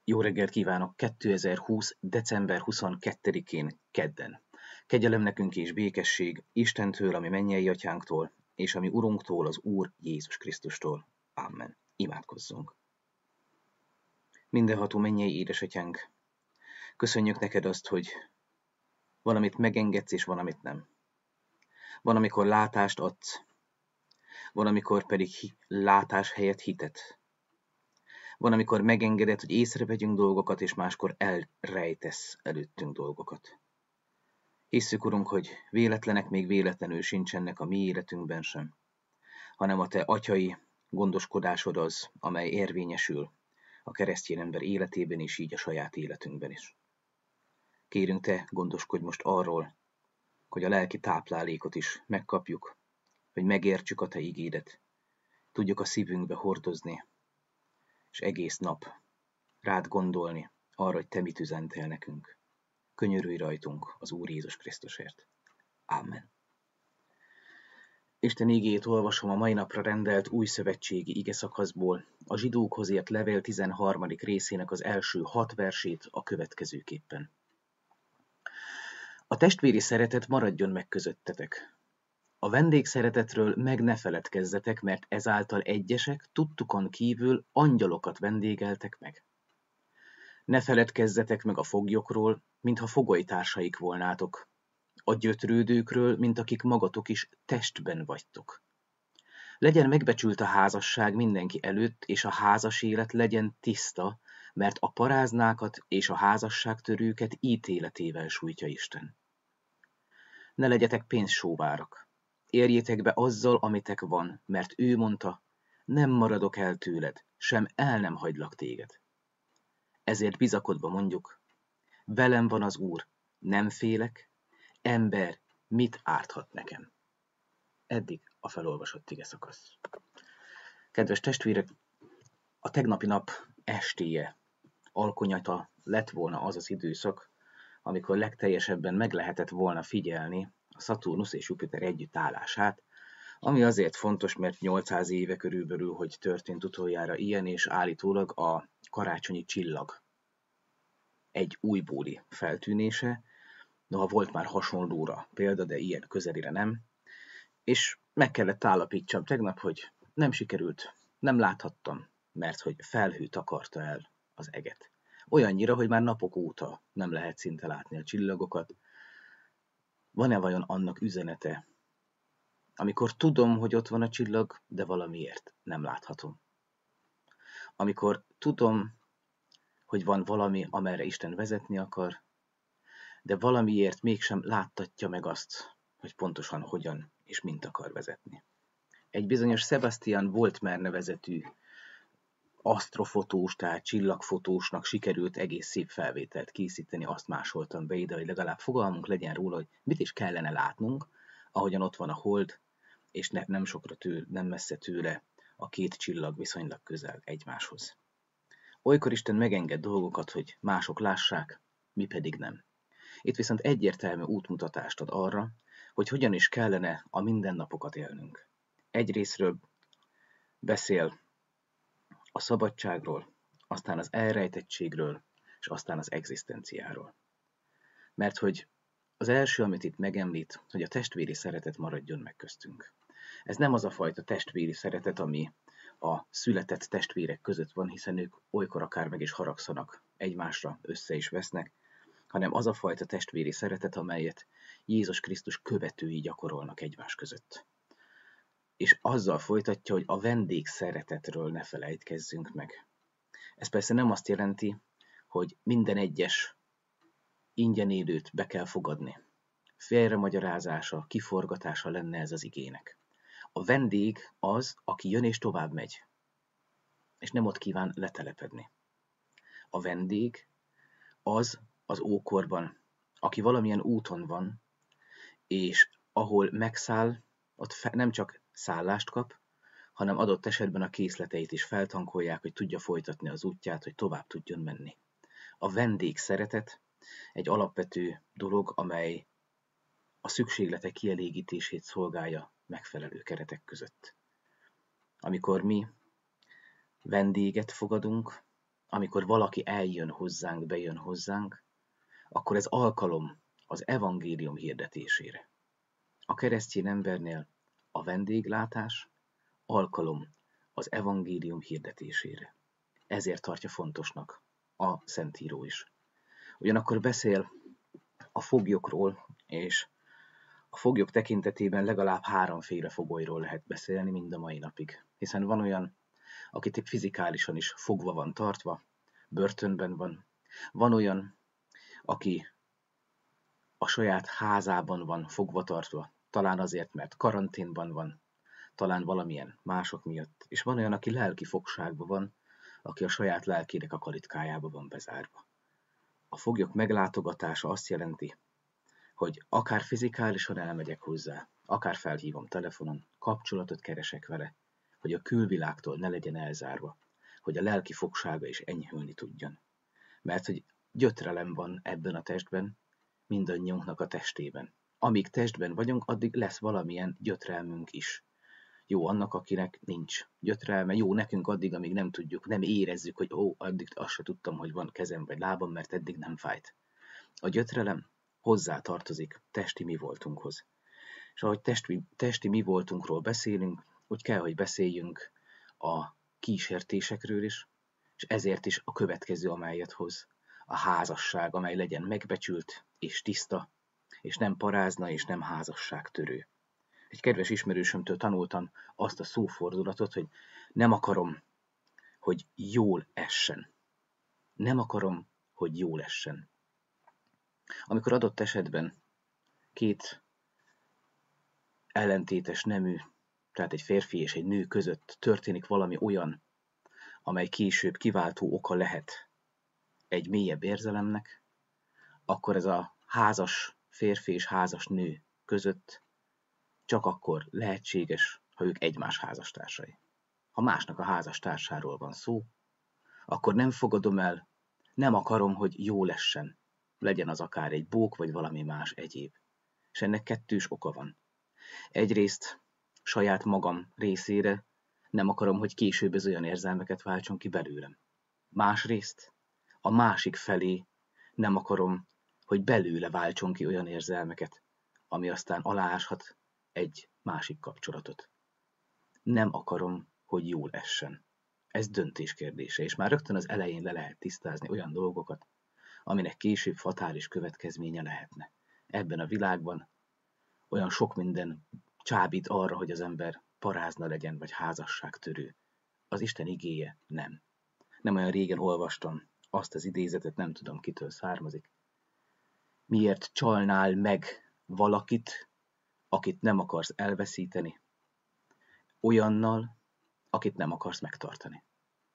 Jó reggelt kívánok 2020. december 22-én kedden. Kegyelem nekünk és békesség Istentől, ami mennyei atyánktól, és ami Urunktól, az Úr Jézus Krisztustól. Amen. Imádkozzunk. Mindenható mennyei édesatyánk, köszönjük neked azt, hogy van, amit megengedsz, és van, amit nem. Van, amikor látást adsz, van, amikor pedig látás helyett hitet. Van, amikor megengeded, hogy észrevegyünk dolgokat, és máskor elrejtesz előttünk dolgokat. Hisszük, Urunk, hogy véletlenek még véletlenül sincsenek a mi életünkben sem, hanem a Te atyai gondoskodásod az, amely érvényesül a keresztény ember életében és így a saját életünkben is. Kérünk, Te gondoskodj most arról, hogy a lelki táplálékot is megkapjuk, hogy megértsük a Te igédet, tudjuk a szívünkbe hordozni, és egész nap rád gondolni arra, hogy Te mit üzentél nekünk. Könyörülj rajtunk az Úr Jézus Krisztusért. Amen. Isten igéjét olvasom a mai napra rendelt új szövetségi igeszakaszból, a zsidókhoz írt levél 13. részének az első 6 versét a következőképpen. A testvéri szeretet maradjon meg közöttetek. A vendégszeretetről meg ne feledkezzetek, mert ezáltal egyesek tudtukon kívül angyalokat vendégeltek meg. Ne feledkezzetek meg a foglyokról, mintha fogolytársaik volnátok, a gyötrődőkről, mint akik magatok is testben vagytok. Legyen megbecsült a házasság mindenki előtt, és a házas élet legyen tiszta, mert a paráznákat és a házasságtörőket ítéletével sújtja Isten. Ne legyetek pénzsóvárak. Érjétek be azzal, amitek van, mert ő mondta, nem maradok el tőled, sem el nem hagylak téged. Ezért bizakodva mondjuk, velem van az Úr, nem félek, ember mit árthat nekem? Eddig a felolvasott igeszakasz. Kedves testvérek, a tegnapi nap estéje, alkonyata lett volna az az időszak, amikor legteljesebben meg lehetett volna figyelni a Szaturnusz és Jupiter együttállását, ami azért fontos, mert 800 éve körülbelül, hogy történt utoljára ilyen, és állítólag a karácsonyi csillag egy újbóli feltűnése, noha volt már hasonlóra példa, de ilyen közelire nem, és meg kellett állapítsam tegnap, hogy nem sikerült, nem láthattam, mert hogy felhő takarta el az eget. Olyannyira, hogy már napok óta nem lehet szinte látni a csillagokat. Van-e vajon annak üzenete, amikor tudom, hogy ott van a csillag, de valamiért nem láthatom? Amikor tudom, hogy van valami, amerre Isten vezetni akar, de valamiért mégsem láttatja meg azt, hogy pontosan hogyan és mint akar vezetni. Egy bizonyos Sebastian Voltmer nevezetű asztrofotós, tehát csillagfotósnak sikerült egész szép felvételt készíteni, azt másoltam be ide, hogy legalább fogalmunk legyen róla, hogy mit is kellene látnunk, ahogyan ott van a hold, és nem sokra nem messze tőle a két csillag viszonylag közel egymáshoz. Olykor Isten megenged dolgokat, hogy mások lássák, mi pedig nem. Itt viszont egyértelmű útmutatást ad arra, hogy hogyan is kellene a mindennapokat élnünk. Egyrészről beszél a szabadságról, aztán az elrejtettségről, és aztán az egzisztenciáról. Mert hogy az első, amit itt megemlít, hogy a testvéri szeretet maradjon meg köztünk. Ez nem az a fajta testvéri szeretet, ami a született testvérek között van, hiszen ők olykor akár meg is haragszanak, egymásra össze is vesznek, hanem az a fajta testvéri szeretet, amelyet Jézus Krisztus követői gyakorolnak egymás között. És azzal folytatja, hogy a vendég szeretetről ne felejtkezzünk meg. Ez persze nem azt jelenti, hogy minden egyes ingyen élőt be kell fogadni. Félremagyarázása, kiforgatása lenne ez az igének. A vendég az, aki jön és tovább megy, és nem ott kíván letelepedni. A vendég az ókorban, aki valamilyen úton van, és ahol megszáll, ott nem csak szállást kap, hanem adott esetben a készleteit is feltankolják, hogy tudja folytatni az útját, hogy tovább tudjon menni. A vendég szeretet egy alapvető dolog, amely a szükségletek kielégítését szolgálja megfelelő keretek között. Amikor mi vendéget fogadunk, amikor valaki eljön hozzánk, bejön hozzánk, akkor ez alkalom az evangélium hirdetésére. A keresztény embernél a vendéglátás alkalom az evangélium hirdetésére. Ezért tartja fontosnak a Szentíró is. Ugyanakkor beszél a foglyokról, és a foglyok tekintetében legalább háromféle fogolyról lehet beszélni mind a mai napig. Hiszen van olyan, aki fizikálisan is fogva van tartva, börtönben van. Van olyan, aki a saját házában van fogva tartva, talán azért, mert karanténban van, talán valamilyen mások miatt. És van olyan, aki lelki fogságban van, aki a saját lelkének a kalitkájába van bezárva. A foglyok meglátogatása azt jelenti, hogy akár fizikálisan elmegyek hozzá, akár felhívom telefonon, kapcsolatot keresek vele, hogy a külvilágtól ne legyen elzárva, hogy a lelki fogsága is enyhülni tudjon. Mert hogy gyötrelem van ebben a testben, mindannyiunknak a testében. Amíg testben vagyunk, addig lesz valamilyen gyötrelmünk is. Jó annak, akinek nincs gyötrelme, jó nekünk addig, amíg nem tudjuk, nem érezzük, hogy addig azt se tudtam, hogy van kezem vagy lábam, mert eddig nem fájt. A gyötrelem hozzá tartozik testi mi voltunkhoz. És ahogy testi mi voltunkról beszélünk, úgy kell, hogy beszéljünk a kísértésekről is, és ezért is a következő, amelyet hoz. A házasság, amely legyen megbecsült és tiszta, és nem parázna és nem házasságtörő. Egy kedves ismerősömtől tanultam azt a szófordulatot, hogy nem akarom, hogy jól essen. Nem akarom, hogy jól essen. Amikor adott esetben két ellentétes nemű, tehát egy férfi és egy nő között történik valami olyan, amely később kiváltó oka lehet egy mélyebb érzelemnek, akkor ez a házas férfi és házas nő között csak akkor lehetséges, ha ők egymás házastársai. Ha másnak a házastársáról van szó, akkor nem fogadom el, nem akarom, hogy jó lessen, legyen az akár egy bók vagy valami más egyéb. És ennek kettős oka van. Egyrészt saját magam részére nem akarom, hogy később ez olyan érzelmeket váltson ki belőlem. Másrészt a másik felé nem akarom, hogy belőle váltson ki olyan érzelmeket, ami aztán alááshat egy másik kapcsolatot. Nem akarom, hogy jól essen. Ez döntés kérdése, és már rögtön az elején le lehet tisztázni olyan dolgokat, aminek később fatális következménye lehetne. Ebben a világban olyan sok minden csábít arra, hogy az ember parázna legyen, vagy házasságtörő. Az Isten igéje nem. Nem olyan régen olvastam azt az idézetet, nem tudom kitől származik. Miért csalnál meg valakit, akit nem akarsz elveszíteni, olyannal, akit nem akarsz megtartani.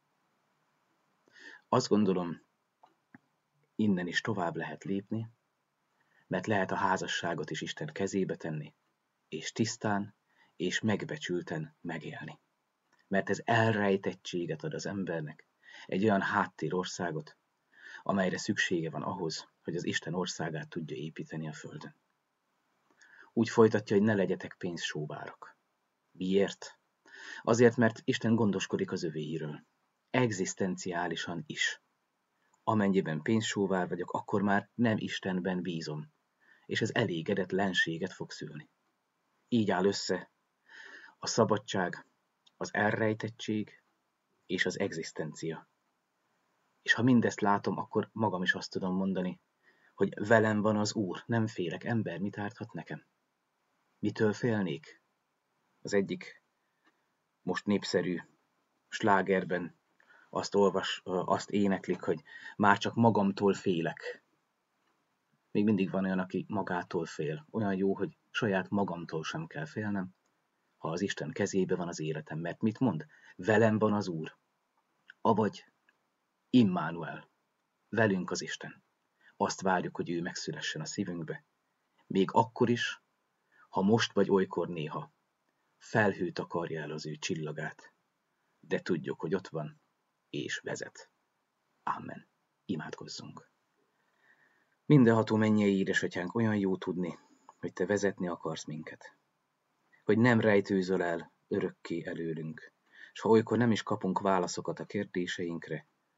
Azt gondolom, innen is tovább lehet lépni, mert lehet a házasságot is Isten kezébe tenni, és tisztán és megbecsülten megélni. Mert ez elrejtettséget ad az embernek, egy olyan háttérországot, amelyre szüksége van ahhoz, hogy az Isten országát tudja építeni a földön. Úgy folytatja, hogy ne legyetek pénzsóvárok. Miért? Azért, mert Isten gondoskodik az övéiről. Egzisztenciálisan is. Amennyiben pénzsóvár vagyok, akkor már nem Istenben bízom, és ez elégedetlenséget fog szülni. Így áll össze a szabadság, az elrejtettség és az egzisztencia. És ha mindezt látom, akkor magam is azt tudom mondani, hogy velem van az Úr, nem félek, ember mit árthat nekem? Mitől félnék? Az egyik most népszerű slágerben azt éneklik, hogy már csak magamtól félek. Még mindig van olyan, aki magától fél. Olyan jó, hogy saját magamtól sem kell félnem, ha az Isten kezébe van az életem. Mert mit mond? Velem van az Úr. Avagy Immanuel. Velünk az Isten. Azt várjuk, hogy ő megszülessen a szívünkbe. Még akkor is, ha most vagy olykor néha felhő takarja el az ő csillagát. De tudjuk, hogy ott van, és vezet. Amen. Imádkozzunk. Mindenható mennyei édesatyánk, olyan jó tudni, hogy te vezetni akarsz minket. Hogy nem rejtőzöl el örökké előlünk, és ha olykor nem is kapunk válaszokat a kérdéseinkre,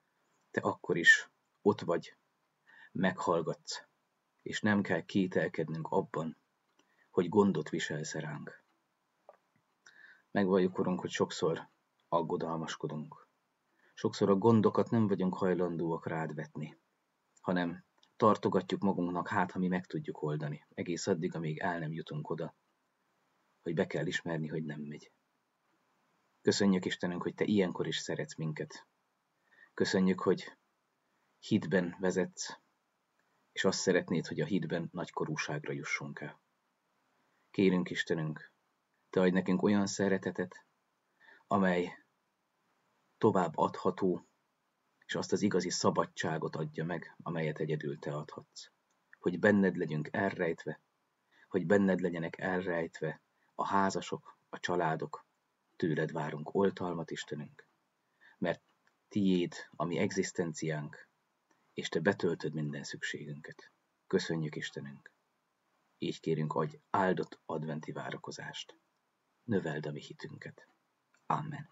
Te akkor is ott vagy, meghallgatsz, és nem kell kételkednünk abban, hogy gondot viselsz ránk. Megvalljuk, Urunk, hogy sokszor aggodalmaskodunk. Sokszor a gondokat nem vagyunk hajlandóak rád vetni, hanem tartogatjuk magunknak, hát ha mi meg tudjuk oldani, egész addig, amíg el nem jutunk oda, hogy be kell ismerni, hogy nem megy. Köszönjük, Istenünk, hogy Te ilyenkor is szeretsz minket. Köszönjük, hogy hitben vezetsz, és azt szeretnéd, hogy a hitben nagykorúságra jussunk el. Kérünk, Istenünk, Te adj nekünk olyan szeretetet, amely tovább adható, és azt az igazi szabadságot adja meg, amelyet egyedül Te adhatsz. Hogy benned legyünk elrejtve, hogy benned legyenek elrejtve a házasok, a családok, tőled várunk oltalmat, Istenünk, mert tiéd a mi egzisztenciánk, és Te betöltöd minden szükségünket. Köszönjük, Istenünk! Így kérünk, adj áldott adventi várakozást. Növeld a mi hitünket. Amen.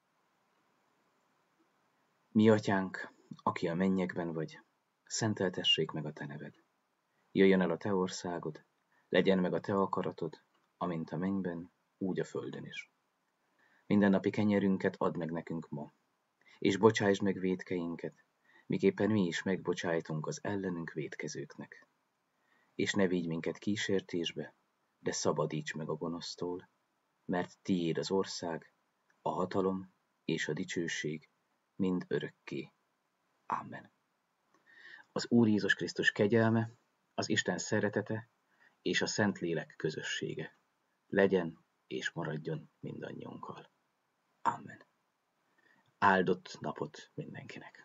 Mi atyánk, aki a mennyekben vagy, szenteltessék meg a te neved. Jöjjön el a te országod, legyen meg a te akaratod, amint a mennyben, úgy a földön is. Mindennapi kenyerünket add meg nekünk ma, és bocsásd meg vétkeinket, miképpen mi is megbocsájtunk az ellenünk vétkezőknek. És ne vigy minket kísértésbe, de szabadíts meg a gonosztól, mert tiéd az ország, a hatalom és a dicsőség mind örökké. Amen. Az Úr Jézus Krisztus kegyelme, az Isten szeretete és a Szentlélek közössége legyen és maradjon mindannyiunkkal. Amen. Áldott napot mindenkinek!